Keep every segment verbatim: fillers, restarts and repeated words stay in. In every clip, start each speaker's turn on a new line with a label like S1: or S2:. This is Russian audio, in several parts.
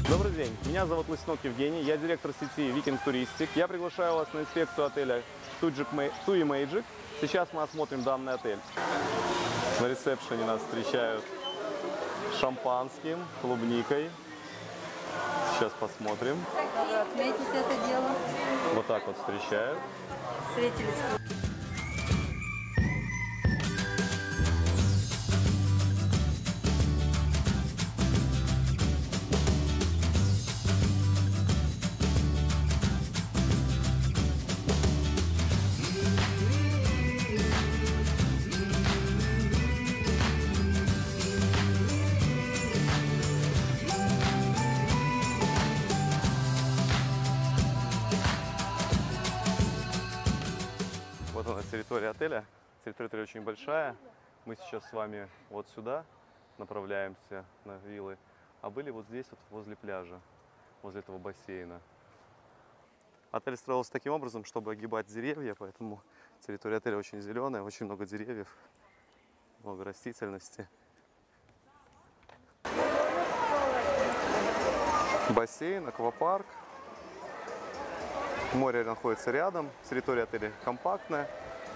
S1: Добрый день, меня зовут Лысенок Евгений, я директор сети Викинг Туристик. Я приглашаю вас на инспекцию отеля Туи Мэйджик. Сейчас мы осмотрим данный отель. На ресепшене нас встречают шампанским, клубникой. Сейчас посмотрим.
S2: Отметить это дело.
S1: Вот так вот встречают.
S2: Встретились.
S1: Вот она, территория отеля. Территория отеля очень большая. Мы сейчас с вами вот сюда направляемся на виллы. А были вот здесь, вот возле пляжа, возле этого бассейна. Отель строился таким образом, чтобы огибать деревья, поэтому территория отеля очень зеленая, очень много деревьев, много растительности. Бассейн, аквапарк. Море находится рядом, территория отеля компактная.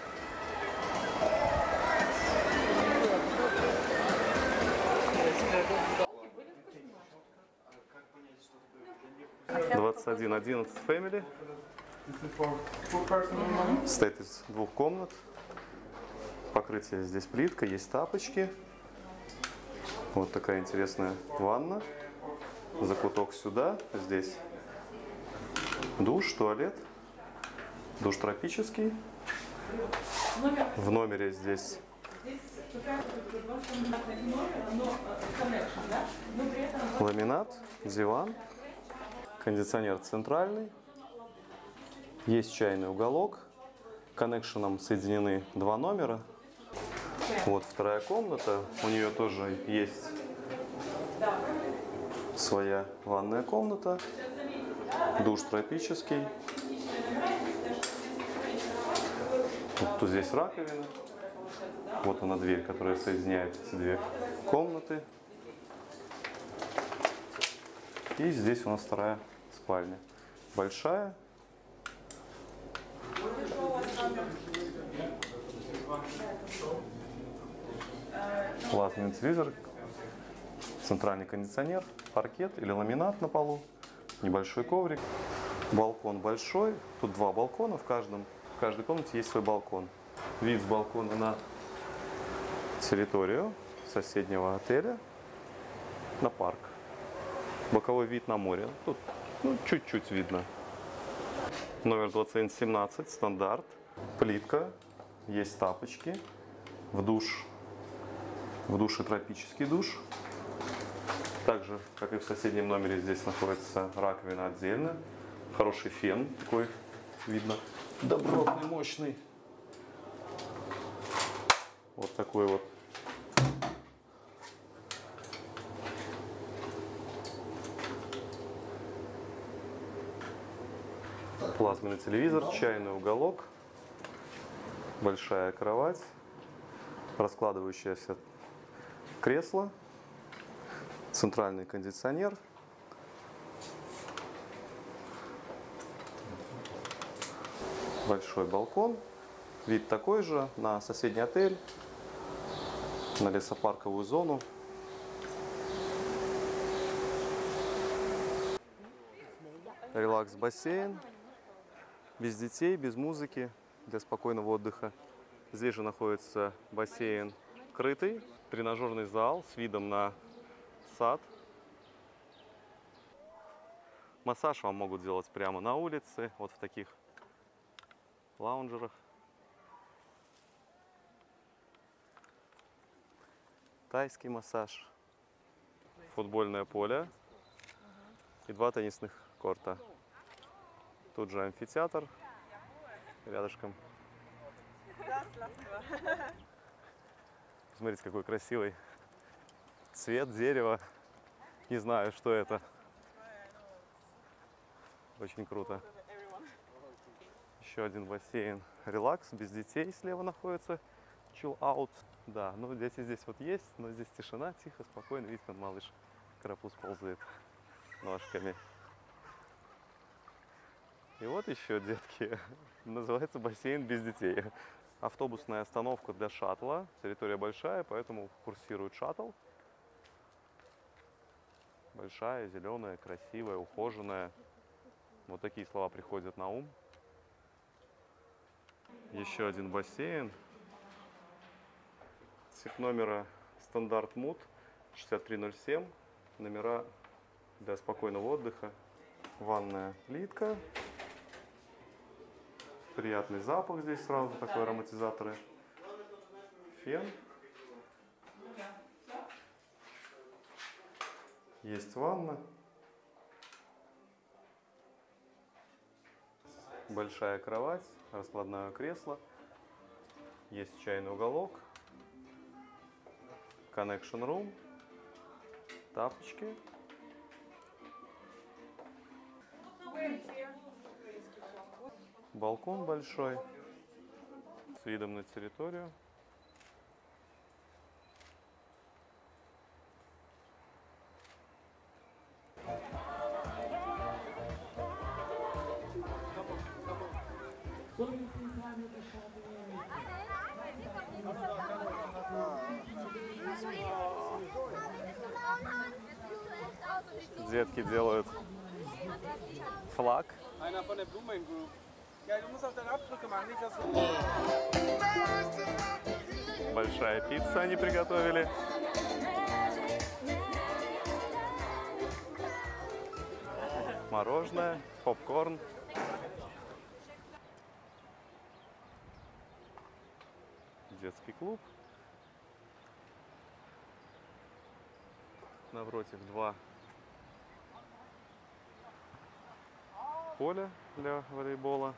S1: двадцать один одиннадцать Family. Состоит из двух комнат. Покрытие здесь плитка, есть тапочки. Вот такая интересная ванна. Закуток сюда, здесь душ, туалет. Душ тропический. В номере здесь ламинат, диван, кондиционер центральный. Есть чайный уголок. Коннекшеном соединены два номера. Вот вторая комната. У нее тоже есть своя ванная комната. Душ тропический. Вот тут здесь раковина. Вот она дверь, которая соединяет эти две комнаты. И здесь у нас вторая спальня. Большая. Плазменный телевизор. Центральный кондиционер. Паркет или ламинат на полу. Небольшой коврик. Балкон большой. Тут два балкона в каждом. В каждой комнате есть свой балкон. Вид с балкона на территорию соседнего отеля, на парк. Боковой вид на море. Тут ну, чуть-чуть видно. Номер двадцать один семнадцать, стандарт. Плитка. Есть тапочки. В душ. В душе тропический душ. Также, как и в соседнем номере, здесь находится раковина отдельно. Хороший фен, такой видно. Добротный, мощный. Вот такой вот. Плазменный телевизор, чайный уголок. Большая кровать. Раскладывающееся кресло. Центральный кондиционер. Большой балкон. Вид такой же на соседний отель, на лесопарковую зону. Релакс-бассейн. Без детей, без музыки, для спокойного отдыха. Здесь же находится бассейн крытый. Тренажерный зал с видом на сад. Массаж вам могут делать прямо на улице, вот в таких лаунжерах. Тайский массаж. Футбольное поле и два теннисных корта. Тут же амфитеатр рядышком. Смотрите, какой красивый цвет дерева. Не знаю, что это. Очень круто. Еще один бассейн. Релакс, без детей слева находится. Chill out. Да, ну дети здесь вот есть, но здесь тишина, тихо, спокойно. Видите, там малыш карапуз ползает. ножками. И вот еще, детки, называется бассейн без детей. Автобусная остановка для шаттла. Территория большая, поэтому курсирует шаттл. Большая, зеленая, красивая, ухоженная. Вот такие слова приходят на ум. Еще один бассейн. Цвет номера стандарт мут шестьдесят три ноль семь. Номера для спокойного отдыха. Ванная плитка. Приятный запах здесь сразу, такой ароматизаторы. Фен. Есть ванна. Большая кровать, раскладное кресло. Есть чайный уголок. Connection room. Тапочки. Балкон большой. С видом на территорию. Детки делают флаг.
S3: Einer von der Blumen Group. Ja, du musst auf deine Abdrücke machen, nicht dass du...
S1: Большая пицца они приготовили. Мороженое, попкорн. Детский клуб. Напротив два поля для волейбола.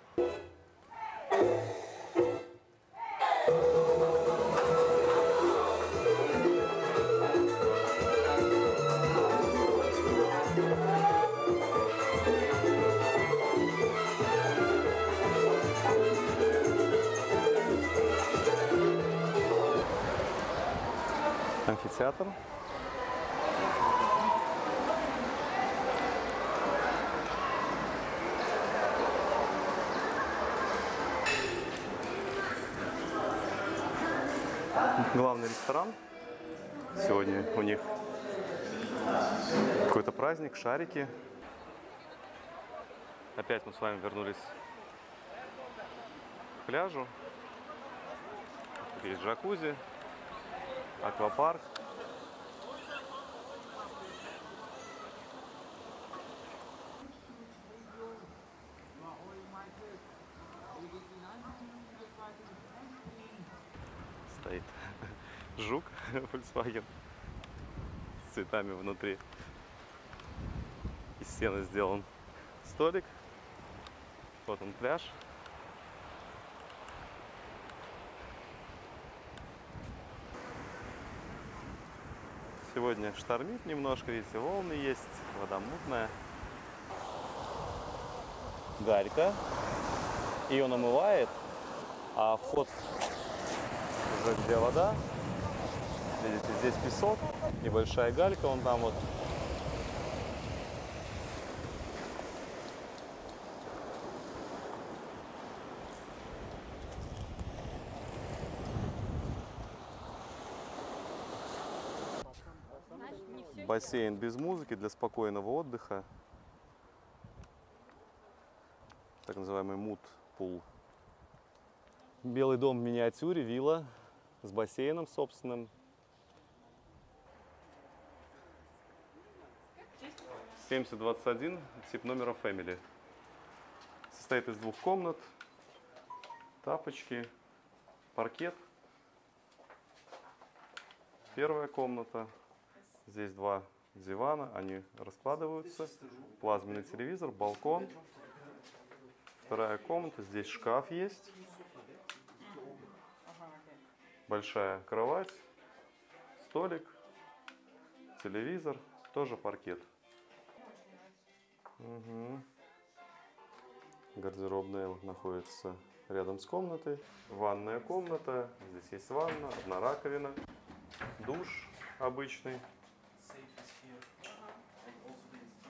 S1: Амфитеатр. Главный ресторан. Сегодня у них какой-то праздник, шарики. Опять мы с вами вернулись к пляжу. Есть джакузи, аквапарк. Стоит жук Volkswagen с цветами внутри. Из стены сделан столик. Вот он пляж. Сегодня штормит немножко, видите, волны есть, вода мутная. Галька. Ее намывает, а вход уже где вода. Видите, здесь песок, небольшая галька, вон там вот. Бассейн без музыки для спокойного отдыха. Так называемый муд-пул. Белый дом в миниатюре, вилла с бассейном собственным. семьдесят двадцать один, тип номера Family. Состоит из двух комнат, тапочки, паркет. Первая комната. Здесь два дивана, они раскладываются. Плазменный телевизор, балкон. Вторая комната, здесь шкаф есть. Большая кровать, столик, телевизор, тоже паркет. Угу. Гардеробная находится рядом с комнатой. Ванная комната, здесь есть ванна, одна раковина, душ обычный.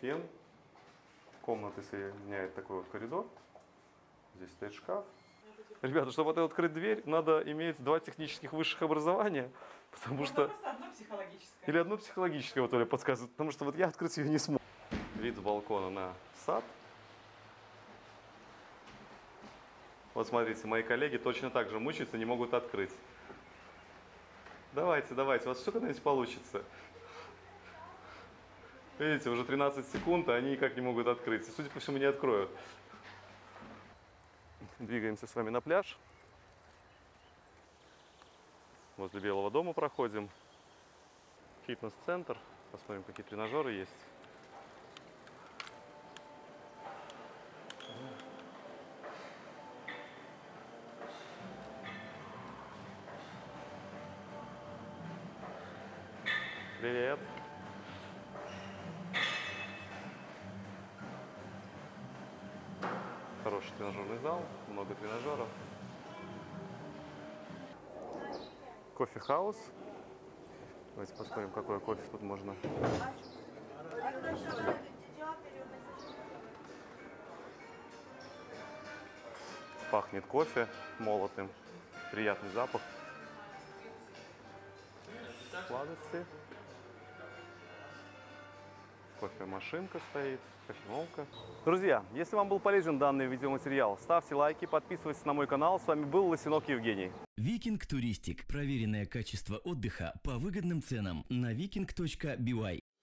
S1: фен. Комнаты соединяет такой вот коридор. Здесь стоит шкаф. Ребята, чтобы вот открыть дверь, надо иметь два технических высших образования, потому
S4: Можно
S1: что...
S4: просто одно психологическое.
S1: Или одно психологическое, вот Оля подсказывает, потому что вот я открыть ее не смог. Вид с балкона на сад. Вот смотрите, мои коллеги точно так же мучаются, не могут открыть. Давайте, давайте, у вас все когда-нибудь получится. Видите, уже тринадцать секунд, а они никак не могут открыть. И, судя по всему, не откроют. Двигаемся с вами на пляж. Возле Белого дома проходим. Фитнес-центр. Посмотрим, какие тренажеры есть. Привет. Хороший тренажерный зал, много тренажеров. Кофе-хаус. Давайте посмотрим, какое кофе тут можно. Пахнет кофе молотым. Приятный запах. Сладости. Кофемашинка стоит, кофемолка. Друзья, если вам был полезен данный видеоматериал, ставьте лайки, подписывайтесь на мой канал. С вами был Лысенок Евгений.
S5: Викинг Туристик. Проверенное качество отдыха по выгодным ценам на викинг точка би уай.